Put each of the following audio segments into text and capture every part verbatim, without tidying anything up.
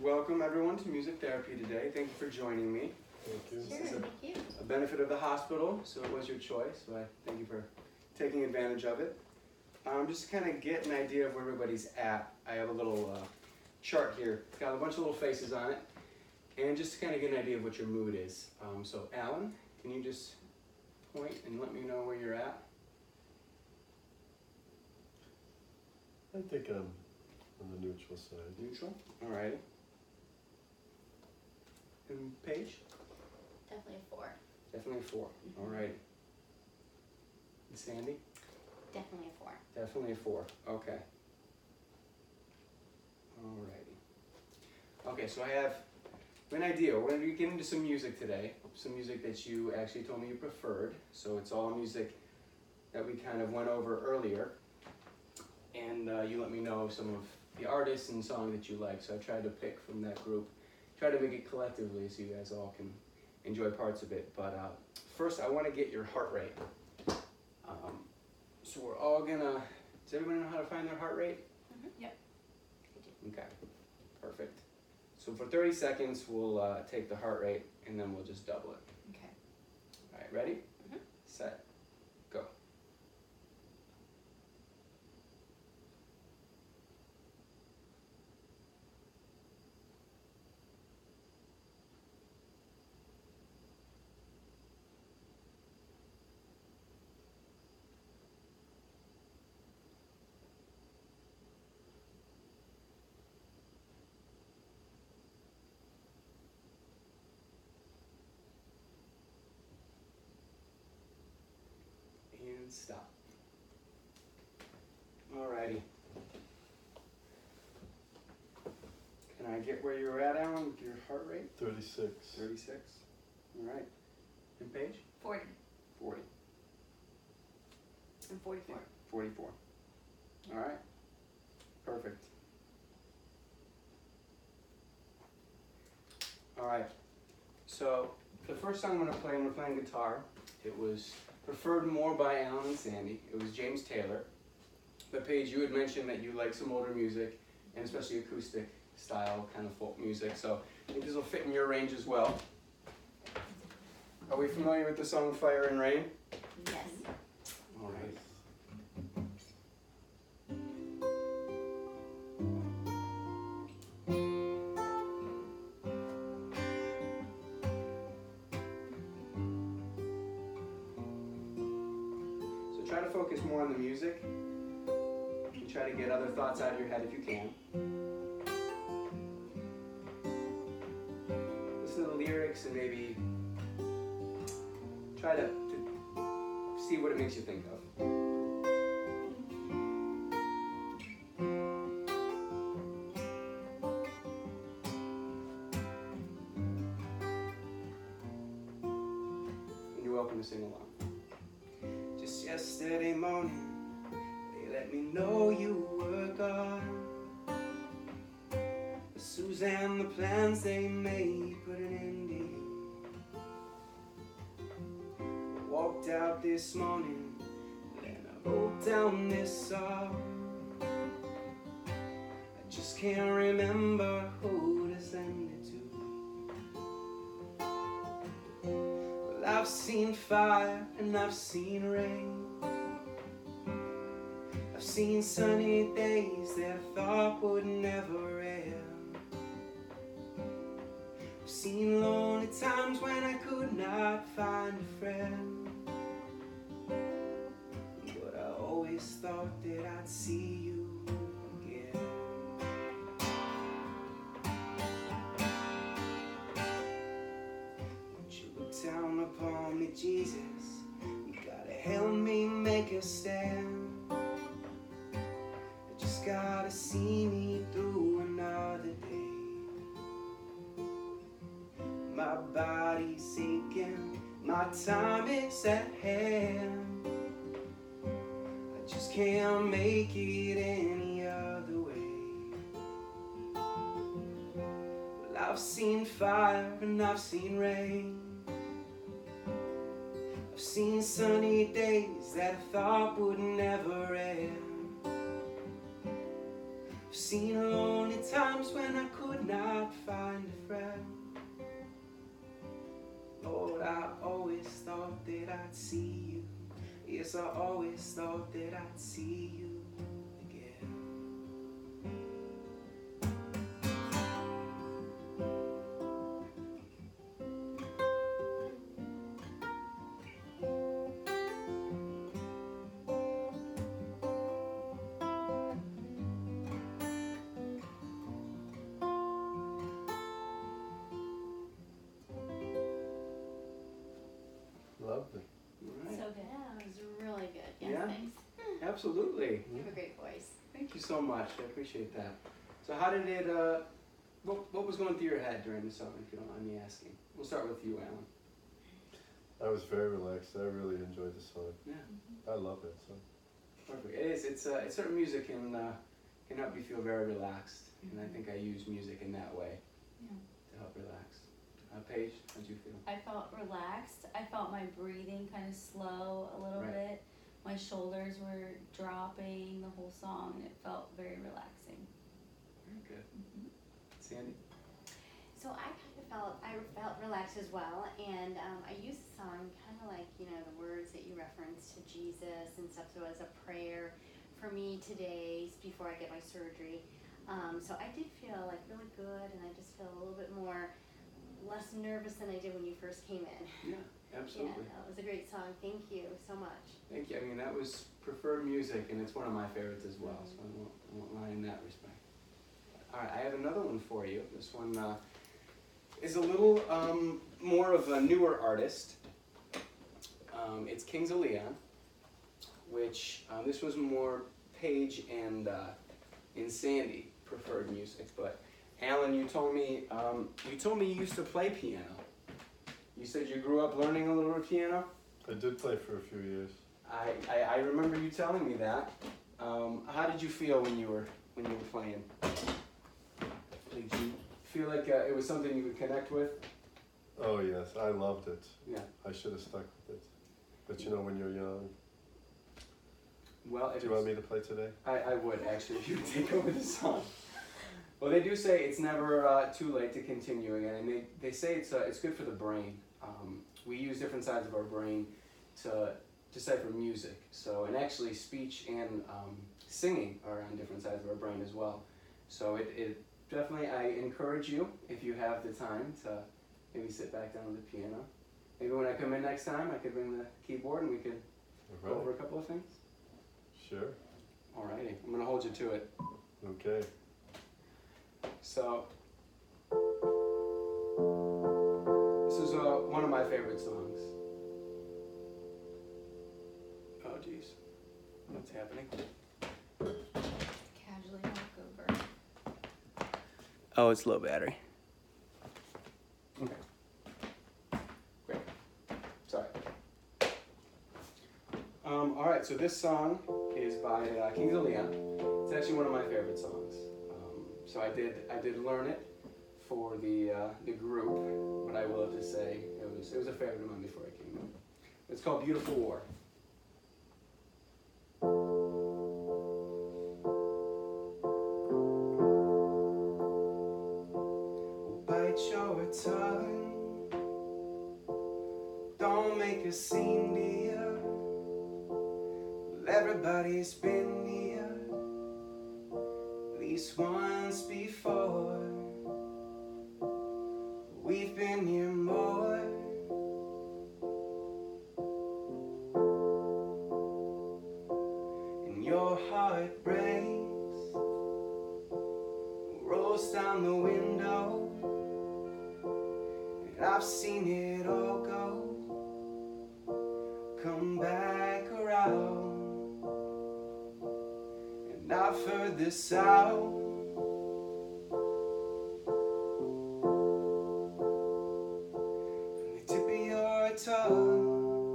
welcome everyone to Music Therapy today. Thank you for joining me. Thank you. Sure, This is a, thank you. a benefit of the hospital, so it was your choice. So I thank you for taking advantage of it. Um, just to kind of get an idea of where everybody's at, I have a little uh, chart here. It's got a bunch of little faces on it. And just to kind of get an idea of what your mood is. Um, so Alan, can you just point and let me know where you're at? I think I'm on the neutral side. Neutral? Alrighty. And Paige? Definitely a four. Definitely a four. Mhm. Alrighty. And Sandy? Definitely a four. Definitely a four. Okay. Alrighty. Okay, so I have an idea. We're going to get into some music today. Some music that you actually told me you preferred. So it's all music that we kind of went over earlier. And uh, you let me know some of the artists and songs that you like. So I tried to pick from that group. Try to make it collectively so you guys all can enjoy parts of it. But uh, first I want to get your heart rate. Um, so we're all gonna, does everybody know how to find their heart rate? Mm-hmm. Yep. Okay, perfect. So for thirty seconds we'll uh, take the heart rate and then we'll just double it. Okay. All right, ready? Mm-hmm. Set, go. And stop. Alrighty. Can I get where you're at, Alan, with your heart rate? thirty-six. thirty-six. Alright. And Paige? Forty. forty. And forty-four. forty-four. Alright. Perfect. Alright. So, the first song I'm going to play, and we're playing guitar. It was preferred more by Alan and Sandy. It was James Taylor. But Paige, you had mentioned that you like some older music, and especially acoustic style kind of folk music. So, I think this will fit in your range as well. Are we familiar with the song Fire and Rain? Yes. Alright. So try to focus more on the music. And try to get other thoughts out of your head if you can. Listen to the lyrics and maybe try to, to see what it makes you think of. And you're welcome to sing along. Just yesterday morning, they let me know you were gone. Suzanne, the plans they made put an end to you. Walked out this morning, then I wrote down this song. I just can't remember who to send it to. Well, I've seen fire and I've seen rain. I've seen sunny days that I thought would never end. I've seen lonely times when I could not find a friend. But I always thought that I'd see you again. Won't you look down upon me, Jesus? You gotta help me make a stand. Just gotta see me through another day. My body's aching, my time is at hand. I just can't make it any other way. Well, I've seen fire and I've seen rain. I've seen sunny days that I thought would never end. I've seen lonely times when I could not find a friend. Lord, I always thought that I'd see you. Yes, I always thought that I'd see you again. Lovely. All right. So good. Yeah, it was really good. Yes, Yeah. thanks. Absolutely. You have a great voice. Thank you so much. I appreciate that. So how did it, uh, what, what was going through your head during the song, if you don't mind me asking? We'll start with you, Alan. I was very relaxed. I really enjoyed the song. Yeah, I love that song. perfect. It is. It's, uh, it's certain music can, uh, can help you feel very relaxed. And I think I use music in that way Yeah. to help relax. Uh, Paige, how'd you feel? I felt relaxed. I felt my breathing kind of slow a little Right. bit. My shoulders were dropping the whole song, and it felt very relaxing. Very good. Mhm. Sandy? So I kind of felt I felt relaxed as well, and um, I used the song kind of like you know the words that you referenced to Jesus and stuff. So as a prayer for me today before I get my surgery. Um, so I did feel like really good, and I just feel a little bit more less nervous than I did when you first came in. Yeah, absolutely. Yeah, that was a great song. Thank you so much. Thank you. I mean, that was preferred music, and it's one of my favorites as well, so I won't, I won't lie in that respect. All right, I have another one for you. This one uh, is a little um, more of a newer artist. Um, it's Kings of Leon, which um, this was more Paige and uh, and Sandy preferred music. But Alan, you told me um, you told me you used to play piano. You said you grew up learning a little piano. I did play for a few years. I, I, I remember you telling me that. Um, how did you feel when you were when you were playing? Did you feel like uh, it was something you could connect with? Oh yes, I loved it. Yeah. I should have stuck with it. But you know, when you're young. Well, if Do you want me to play today? I, I would actually if you would take over the song. Well, they do say it's never uh, too late to continue again, and they, they say it's uh, it's good for the brain. Um, we use different sides of our brain to decipher music. So, and actually, speech and um, singing are on different sides of our brain as well. So, it, it definitely I encourage you if you have the time to maybe sit back down on the piano. Maybe when I come in next time, I could bring the keyboard and we could All go right. over a couple of things. Sure. Alrighty, I'm gonna hold you to it. Okay. So, this is uh, one of my favorite songs. Oh, jeez. What's happening? Casually walk over. Oh, it's low battery. Okay. Great. Sorry. Um, all right, so this song is by uh, Kings of Leon. It's actually one of my favorite songs. Um, so I did I did learn it for the uh, the group, but I will have to say it was it was a favorite of mine before I came in. It's called Beautiful War. Bite your tongue. Don't make a scene, dear. Well, everybody's been here at least once before. We've been here more. And your heart breaks, rolls down the window. And I've seen it all go, come back around. And I've heard the sound from the tip of your tongue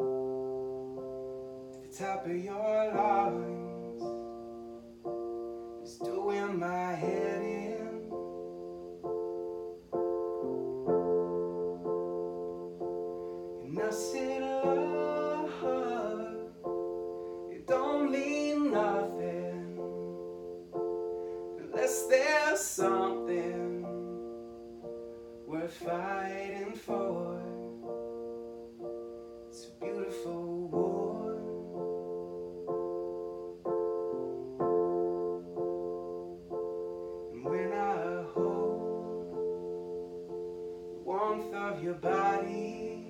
to the top of your lungs. It's doing my head in. And I said, love, it don't mean nothing unless there's something worth fighting for. It's a beautiful war. And when I hold the warmth of your body,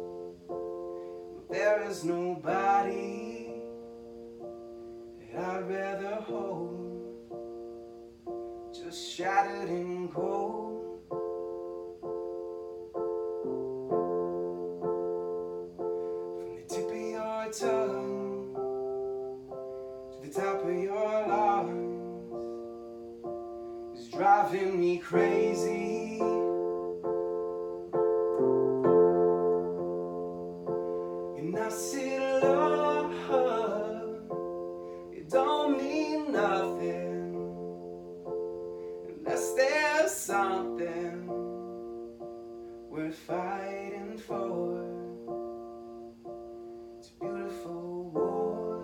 there is nobody that I'd rather hold, just shattered and cold. From the tip of your tongue to the top of your lungs is driving me crazy. And I said, love, it don't mean nothing unless there's something worth fighting for. It's a beautiful war.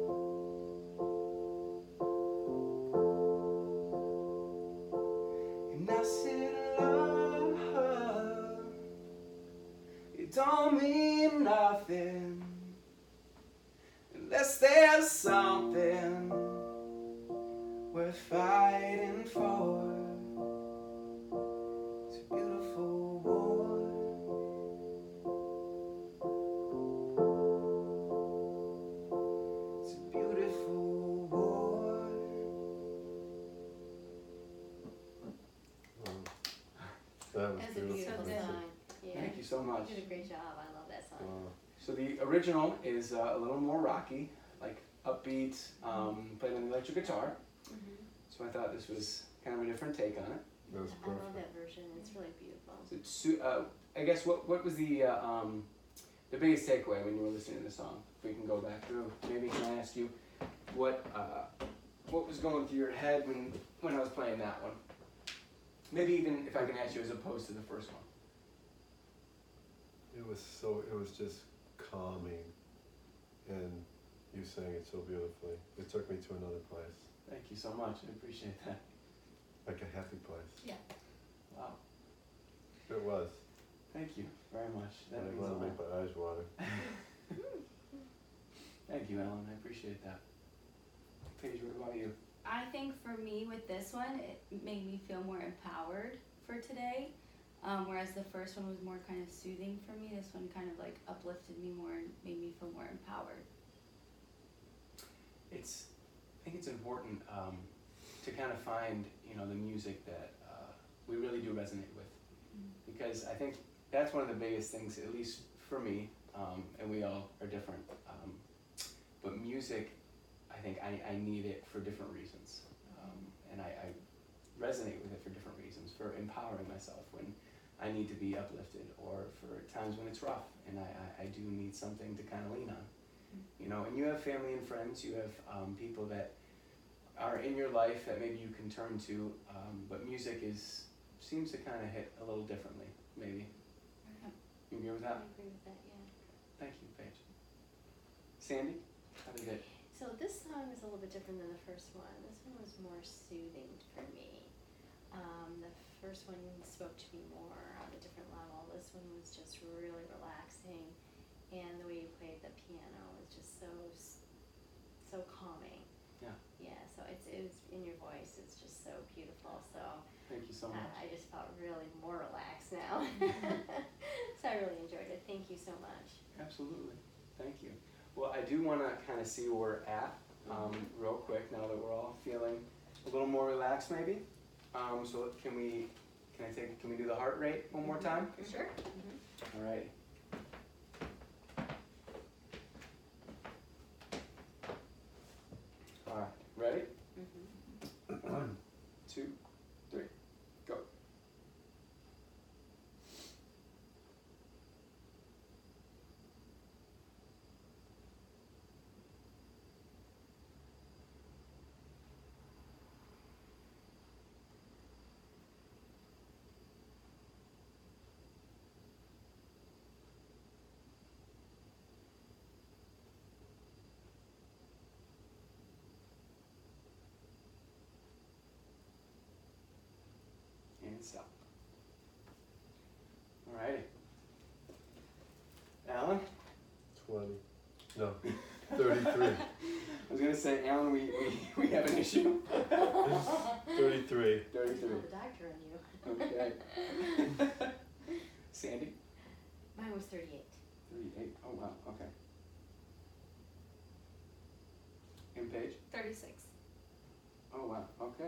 And I said, love, it don't mean nothing unless there's something worth fighting for. It's a beautiful war. It's a beautiful war. Oh, that was That's a beautiful. beautiful So good. song. Yeah. Thank you so much. You did a great job. I love that song. Wow. So the original is uh, a little more rocky, like upbeat, um, played on the electric guitar. Mhm. So I thought this was kind of a different take on it. That was I love perfect. that version. It's really beautiful. So it's su- uh, I guess what what was the uh, um, the biggest takeaway when you were listening to the song? If we can go back through, maybe can I ask you what uh, what was going through your head when when I was playing that one? Maybe even if I can ask you as opposed to the first one. It was so, it was just calming, and you sang it so beautifully. It took me to another place, Thank you so much. I appreciate that. like a happy place. Wow. It was. Thank you very much. That I means a want to lot. make my eyes water. Thank you, Ellen. I appreciate that. Paige, what about you? I think for me with this one, it made me feel more empowered for today. Um, whereas the first one was more kind of soothing for me. This one kind of like uplifted me more and made me feel more empowered. It's, I think it's important um, to kind of find, you know, the music that uh, we really do resonate with, because I think that's one of the biggest things, at least for me, um, and we all are different. Um, but music, I think I, I need it for different reasons, um, and I, I resonate with it for different reasons. For empowering myself when I need to be uplifted, or for times when it's rough and I, I, I do need something to kind of lean on. You know, and you have family and friends, you have um, people that are in your life that maybe you can turn to, um, but music is seems to kind of hit a little differently, maybe. You agree with I that? agree with that, yeah. Thank you, Paige. Sandy, how did it? So this song is a little bit different than the first one. This one was more soothing for me. Um, the first one spoke to me more on a different level. This one was just really relaxing, and the way you played the piano was just so so calming. Yeah. Yeah. So it's it was in your voice. It's just so beautiful. So Thank you so uh, much. I just felt really more relaxed now. So I really enjoyed it. Thank you so much. Absolutely. Thank you. Well, I do want to kind of see where we're at um, real quick now that we're all feeling a little more relaxed, maybe. Um, so can we, can I take, can we do the heart rate one more time? For sure. Mm-hmm. All right. All right. Ready? Mm-hmm. One, two, three, go. stuff. Alrighty. Alan? Twenty. No. Thirty-three. I was gonna say, Alan, we, we, we have an issue. Thirty-three. Thirty-three. Call the doctor on you. Okay. Sandy? Mine was thirty-eight. Thirty-eight. Oh wow. Okay. And Paige? Thirty-six. Oh wow. Okay.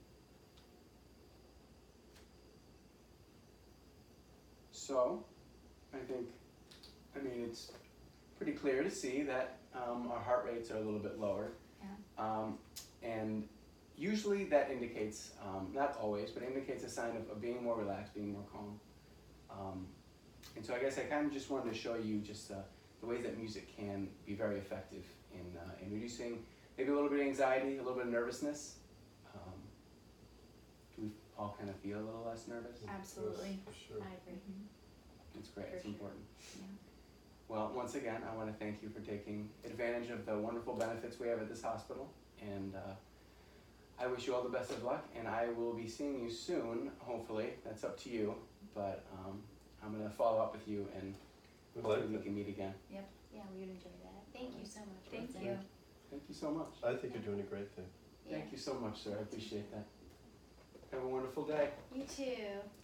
So, I think, I mean, it's pretty clear to see that um, our heart rates are a little bit lower. Yeah. Um, and usually that indicates, um, not always, but indicates a sign of, of being more relaxed, being more calm. Um, and so I guess I kind of just wanted to show you just uh, the ways that music can be very effective in, uh, in reducing maybe a little bit of anxiety, a little bit of nervousness. Um, do we all kind of feel a little less nervous? Absolutely. Yes, for sure. I agree. It's great, For it's sure. important. Yeah. Well, once again, I want to thank you for taking advantage of the wonderful benefits we have at this hospital, and uh, I wish you all the best of luck, and I will be seeing you soon, hopefully. That's up to you, but um, I'm going to follow up with you, and We'd hopefully like we that. can meet again. Yeah, we would enjoy that. Thank you so much. Thank Rosanna. you. Thank you so much. I think you're doing a great thing. Yeah. Thank you so much, sir. I appreciate that. Have a wonderful day. You too.